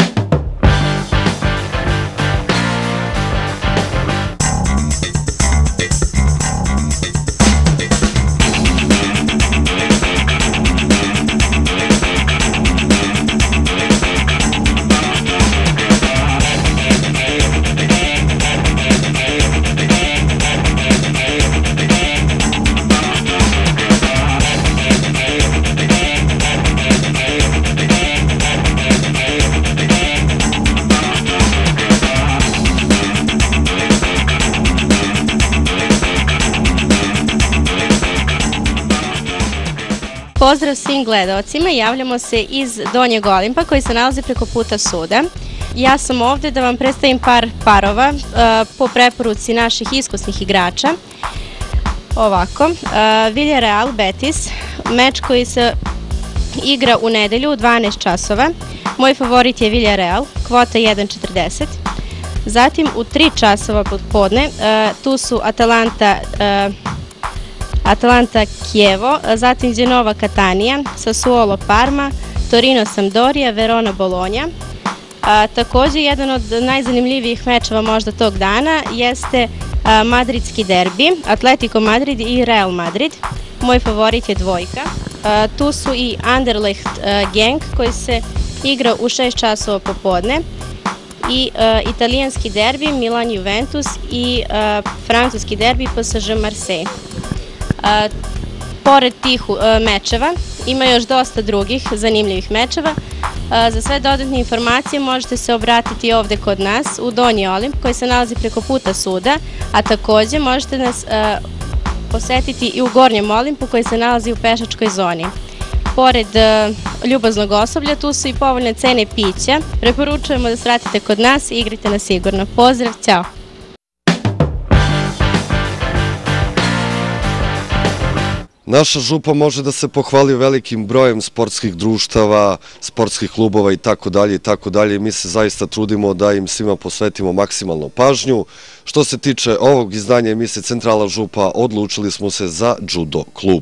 Pozdrav svim gledalcima, javljamo se iz Donjeg Olimpa koji se nalazi preko puta suda. Ja sam ovdje da vam predstavim par parova po preporuci naših iskusnih igrača. Ovako, Villarreal Betis, meč koji se igra u nedelju u 12 časova. Moj favorit je Villarreal, kvota 1.40. Zatim u 3 časova popodne, tu su Atalanta Kijevo, zatim Genova Katanija, Sassuolo Parma, Torino Sampdoria, Verona Bologna. Također jedan od najzanimljivijih mečeva možda tog dana jeste madridski derbi, Atletico Madrid i Real Madrid. Moj favorit je dvojka. Tu su i Anderlecht Genk koji se igra u 6 časova popodne i italijanski derbi Milan Juventus i francuski derbi PSG Marseille. Pored tih mečeva ima još dosta drugih zanimljivih mečeva. Za sve dodatne informacije možete se obratiti ovdje kod nas u Donji Olimp koji se nalazi preko puta suda, a također možete nas posetiti i u Gornjem Olimpu koji se nalazi u pešačkoj zoni. pored ljubaznog osoblja, tu su i povoljne cene pića. Preporučujemo da svratite kod nas i igrajte na sigurno. Pozdrav, ćao! Naša župa može da se pohvali velikim brojem sportskih društava, sportskih klubova i tako dalje. Mi se zaista trudimo da im svima posvetimo maksimalnu pažnju. Što se tiče ovog izdanja emisije Centrala župa, odlučili smo se za judo klub.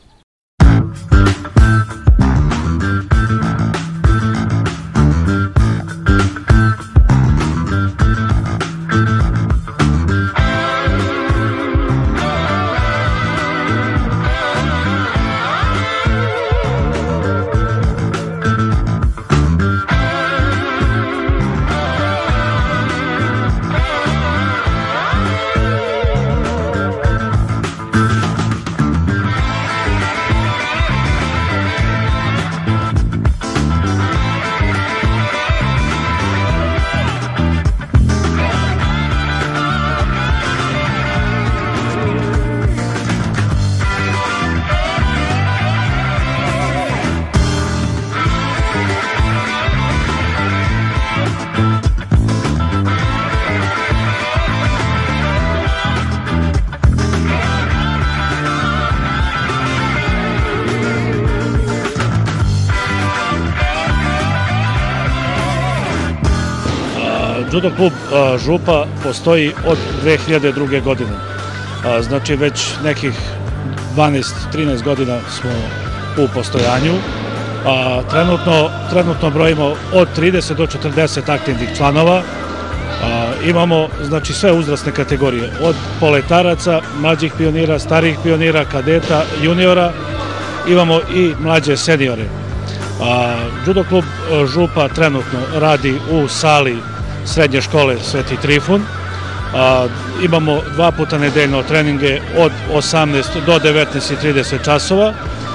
Judo klub Župa postoji od 2002. godine. Znači već nekih 12-13 godina smo u postojanju. Trenutno brojimo od 30 do 40 aktivnih članova. Imamo znači sve uzrasne kategorije, od poletaraca, mlađih pionira, starijih pionira, kadeta, juniora. Imamo i mlađe seniore. Judo klub Župa trenutno radi u sali srednje škole Sveti Trifun. Imamo 2 puta nedeljno treninge od 18 do 19:30 časova.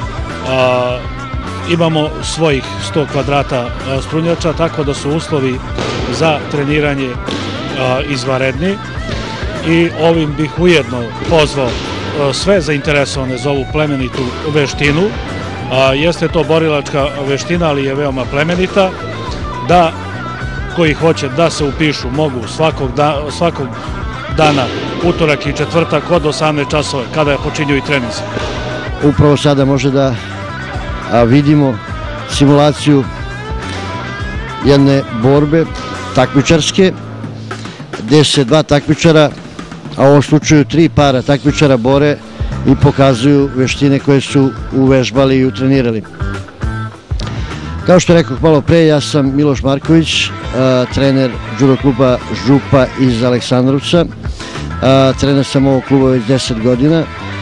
Imamo svojih 100 kvadrata sprunjača, tako da su uslovi za treniranje izvanredni. I ovim bih ujedno pozvao sve zainteresovane za ovu plemenitu veštinu. Jeste to borilačka veština, ali je veoma plemenita, da koji hoće da se upišu mogu svakog dana, utorak i četvrtak od 18 časova kada počinju i treninzi. Upravo sada može da vidimo simulaciju jedne borbe takmičarske, gde se 2 takmičara, a u ovom slučaju 3 para takmičara bore i pokazuju veštine koje su uvežbali i utrenirali. Kao što rekao malo pre, ja sam Miloš Marković, trener judo kluba Župa iz Aleksandrovca. Trener sam ovog kluba već 10 godina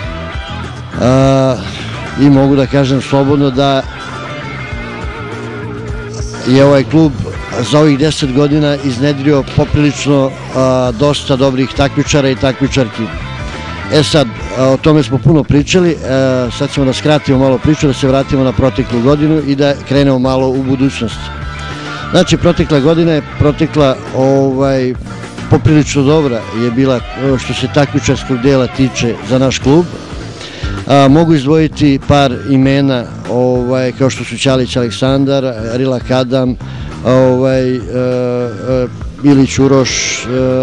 i mogu da kažem slobodno da je ovaj klub za ovih 10 godina iznedrio poprilično dosta dobrih takmičara i takmičarki. Sad, o tome smo puno pričali, sad ćemo da skratimo malo priču, da se vratimo na proteklu godinu i da krenemo malo u budućnost. Znači, protekla godina je protekla poprilično dobra je bila što se takmičarskog dela tiče za naš klub. Mogu izdvojiti par imena kao što su Ćalić Aleksandar, Rilak Adam, Ilić Uroš,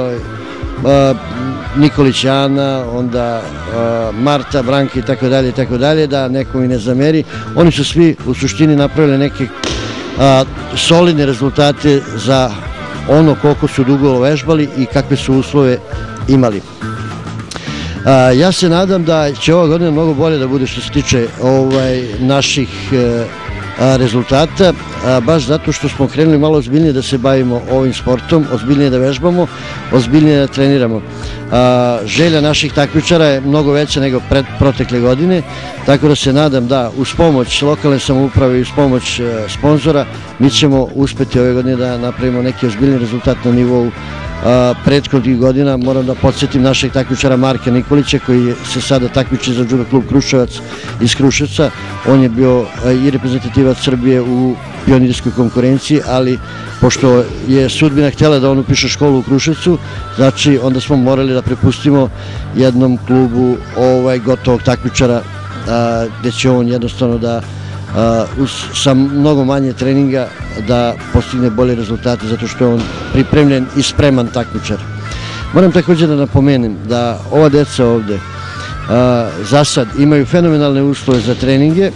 Nikolić Ana, onda Marta, Branka i tako dalje, da neko mi ne zameri. Oni su svi u suštini napravili neke solidne rezultate za ono koliko su dugo vežbali i kakve su uslove imali. Ja se nadam da će ova godina mnogo bolje da bude što se tiče naših rezultata, baš zato što smo krenuli malo ozbiljnije da se bavimo ovim sportom, ozbiljnije da vežbamo, ozbiljnije da treniramo. Želja naših takmičara je mnogo veća nego protekle godine, tako da se nadam da uz pomoć lokalne samouprave i uz pomoć sponzora mi ćemo uspeti ove godine da napravimo neki ozbiljni rezultat na nivou prethodnih godina. Moram da podsjetim našeg takmičara Marka Nikolića koji se sada takmiči za judo klub Kruševac iz Kruševca. On je bio i reprezentativac Srbije u pionirskoj konkurenciji, ali pošto je sudbina htjela da on upiše školu u Kruševcu, znači onda smo morali da prepustimo jednom klubu gotovog takmičara gde će on jednostavno da sa mnogo manje treninga da postigne bolje rezultate zato što je on pripremljen i spreman takmičar. Moram također da napomenem da ova deca ovde za sad imaju fenomenalne uslove za treninge,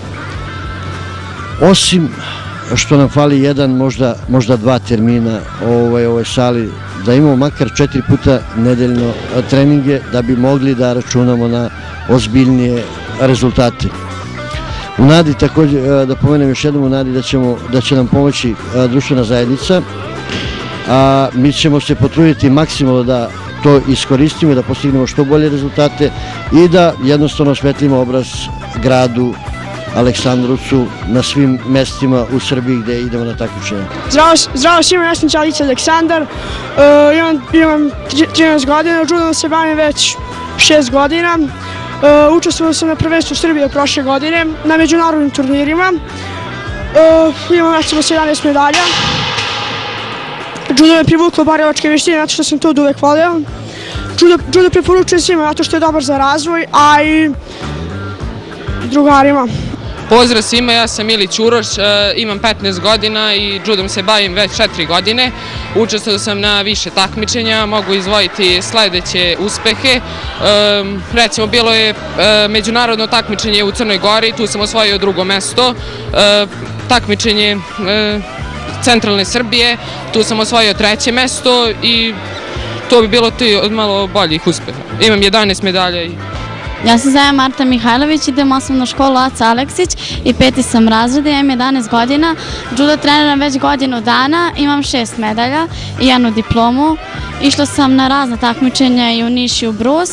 osim što nam fali jedan, možda 2 termina u ovoj sali, da imamo makar 4 puta nedeljno treninge da bi mogli da računamo na ozbiljnije rezultate. U nadi također, da pomenem još jednom, u nadi da će nam pomoći društvena zajednica, a mi ćemo se potruditi maksimalno da to iskoristimo i da postignemo što bolje rezultate i da jednostavno osvetlimo obraz gradu Aleksandrovcu na svim mestima u Srbiji gde idemo na takmičenje. Zdravo svima, ja sam Ćalić Aleksandar, imam 13 godina, judom se bavim već 6 godina. Učestvovao sam na prvenstvu Srbije prošle godine, na međunarodnim turnirima. Imam recimo 17 medalja. Judo me privuklo borilačke veštine, zato što sam to od uvek voleo. Judo preporučujem svima, zato što je dobar za razvoj, a i drugarima. Pozdrav svima, ja sam Milić Uroš, imam 15 godina i judom se bavim već 4 godine. Učestvovao sam na više takmičenja, mogu izdvojiti sledeće uspehe. Recimo, bilo je međunarodno takmičenje u Crnoj Gori, tu sam osvojio 2. mesto. Takmičenje centralne Srbije, tu sam osvojio 3. mesto i to bi bilo od malo boljih uspeha. Imam 11 medalja i... Ja se zovem Marta Mihajlović, idem u osnovnu školu Aca Aleksić i 5. sam razreda, imam 11 godina. Judo treniram već godinu dana, imam 6 medalja i 1 diplomu. Išla sam na razna takmičenja i u Niš i u Brus.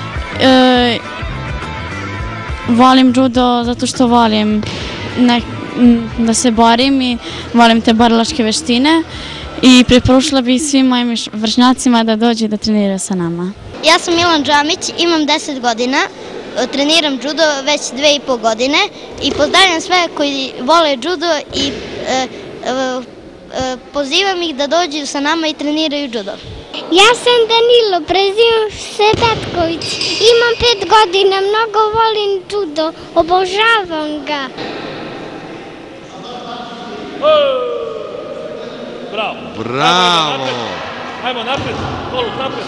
Volim judo zato što volim da se borim i volim te borilačke veštine i preporučila bih svim mojim vršnjacima da dođu da treniraju sa nama. Ja sam Milan Džamić, imam 10 godina, treniram judo već 2,5 godine i pozdravljam sve koji vole judo i pozivam ih da dođu sa nama i treniraju judo. Ja sam Danilo, prezivam se Tatković, imam 5 godina, mnogo volim judo, obožavam ga. Bravo! Bravo! Ajmo napred, Kolu, napred!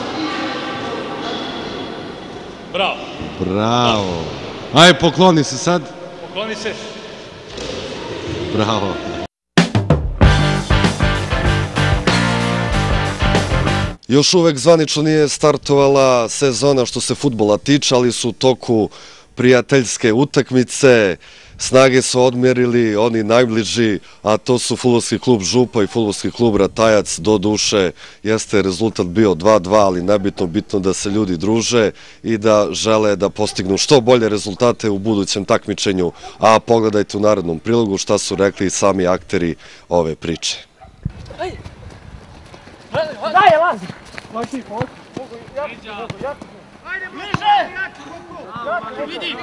Bravo! Bravo! Ajde, pokloni se sad. Pokloni se. Bravo! Još uvek zvanično nije startovala sezona što se fudbala tiče, ali su u toku prijateljske utakmice. Snage su odmjerili oni najbliži, a to su fudbalski klub Župa i fudbalski klub Ratajac. Do duše jeste rezultat bio 2:2, ali bitno da se ljudi druže i da žele da postignu što bolje rezultate u budućem takmičenju. A pogledajte u narednom prilogu šta su rekli sami akteri ove priče. Daj, lazi! Ajde, bliže! Vidi!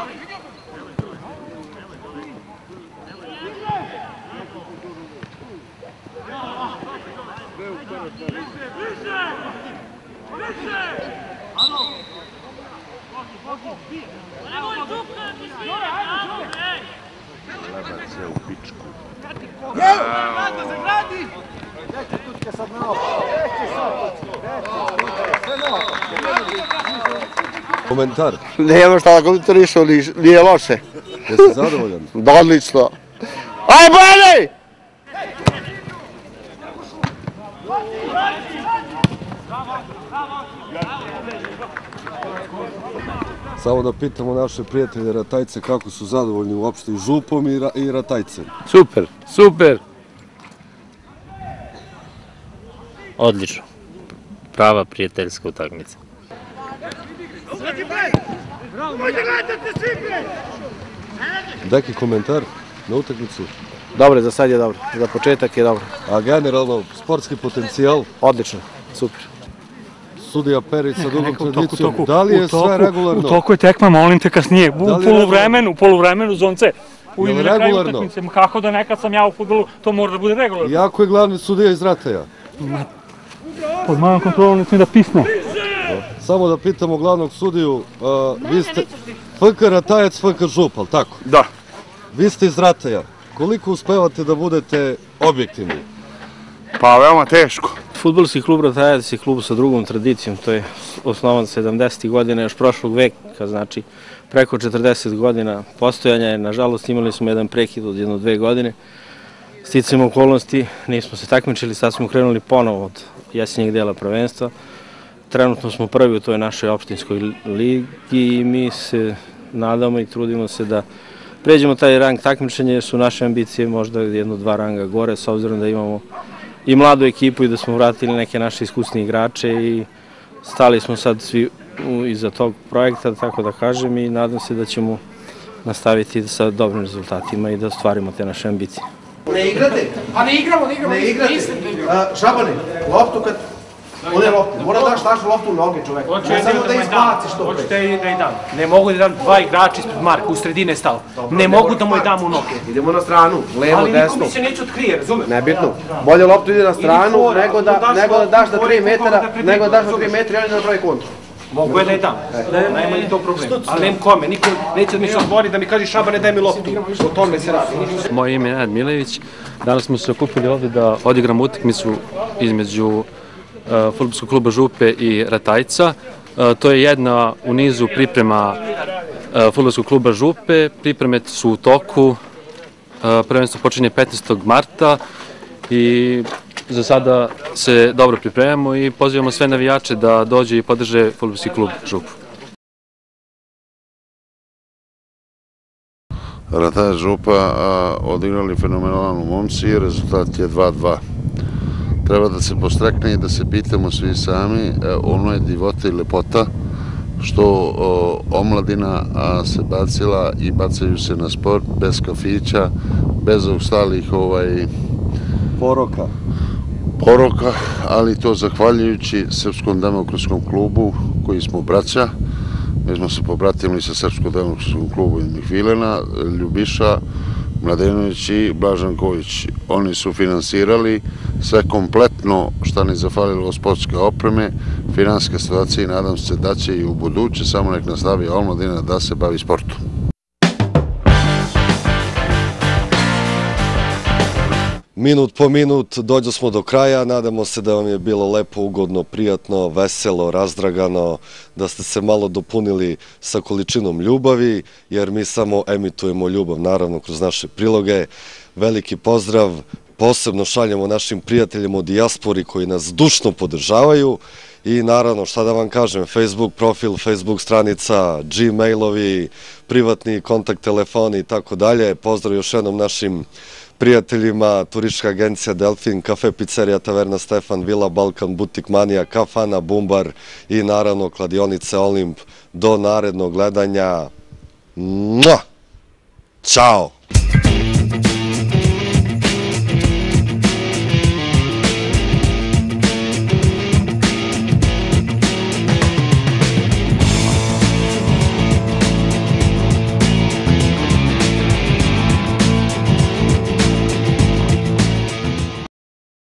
Komentar? Nema šta da komentarišu, nije loše. Jeste zadovoljan? Odlično. Aj, bolje! Samo da pitamo naše prijatelje Ratajce kako su zadovoljni uopšte i Župom i Ratajcem. Super, super. Odlično. Prava prijateljska utakmica. Deki komentar na utakmicu? Dobro, za sad je dobro. Za početak je dobro. A generalno, sportski potencijal? Odlično, super. Sudija Perić sa dugom tradicijom. Da li je sve regularno? U toku je tekma, molim te kasnije. U poluvremenu zonce. U ime na kraju utakmice. Kako da nekad sam ja u fudbalu, to mora da bude regularno. Jako je glavni sudija iz Rataja. Pod malom kontrolom ne smije da pisne. Samo da pitamo glavnog sudiju, vi ste FK Ratajac, FK Žup, ali tako? Da. Vi ste iz Rataja. Koliko uspevate da budete objektivni? Pa veoma teško. Fudbalski klub Ratajac je klub sa drugom tradicijom, to je osnovan 70. godina još prošlog veka, znači preko 40 godina postojanja je, nažalost imali smo jedan prekid od 1-2 godine. Sticajem okolnosti nismo se takmičili, sad smo krenuli ponovo od jesenjeg dela prvenstva. Trenutno smo prvi u toj našoj opštinskoj ligi i mi se nadamo i trudimo se da pređemo taj rang takmičenja jer su naše ambicije možda 1-2 ranga gore s obzirom da imamo i mladu ekipu i da smo vratili neke naše iskusne igrače i stali smo sad svi iza tog projekta, tako da kažem, i nadam se da ćemo nastaviti sa dobrim rezultatima i da ostvarimo te naše ambicije. Ne igrate? Pa ne igramo. Ne igrate? Šabane, loptu kad... One lopte, mora daš našu loptu u noge, čovek. Ne samo da izbaciš to. Hoćete da je dam. Ne mogu da dam 2 igrača ispred Marka, u sredine stao. Ne mogu da mu je dam u noge. Idemo na stranu, levo, desno. Ali niko mi se neće otkrije, razumeš? Nebitno. Bolje loptu ide na stranu, nego da daš na 3 metara, nego da daš na 3 metara i oni da napravi kontru. Mogu je da je dam. Nema ni to problem. Ali nem kome, niko neće da mi se otvori da mi kaže Šabane daj mi loptu. O tome se radi. Moje ime je Nenad Milević. Danas smo se okupili ovde da odigramo utakmicu između Fudbalskog kluba Župe i Ratajca. To je jedna u nizu priprema Fudbalskog kluba Župe. Pripreme su u toku. Prvenstvo počinje 15. marta i za sada se dobro pripremamo i pozivamo sve navijače da dođe i podrže Fudbalski klub Župu. Ratajac Župa odigrali fenomenalno momci i rezultat je 2-2. Treba da se postrekne i da se pitamo svi sami, ono je divota i lepota što omladina se bacila i bacaju se na sport bez kafića, bez ostalih poroka, ali to zahvaljujući Srpskom demokratskom klubu koji smo braća. Mi smo se pobratili sa Srpskom demokratskom klubu i Mihvilena, Ljubiša, Mladenović i Blažan Ković. Oni su finansirali sve kompletno što ne zafalilo sportske opreme, finansijske situacije i nadam se da će i u buduće samo nek nastavi omladina da se bavi sportom. Minut po minut dođo smo do kraja, nadamo se da vam je bilo lepo, ugodno, prijatno, veselo, razdragano, da ste se malo dopunili sa količinom ljubavi, jer mi samo emitujemo ljubav, naravno, kroz naše priloge. Veliki pozdrav, posebno šaljemo našim prijateljima u dijaspori koji nas dušno podržavaju i naravno, šta da vam kažem, Facebook profil, Facebook stranica, Gmailovi, privatni kontakt telefoni i tako dalje. Pozdrav još jednom našim prijateljima, turistička agencija Delfin, kafe, pizzerija, taverna Stefan, Vila Balkan, butik Manija, kafana Bumbar i naravno kladionice Olimp. Do narednog gledanja. Ćao!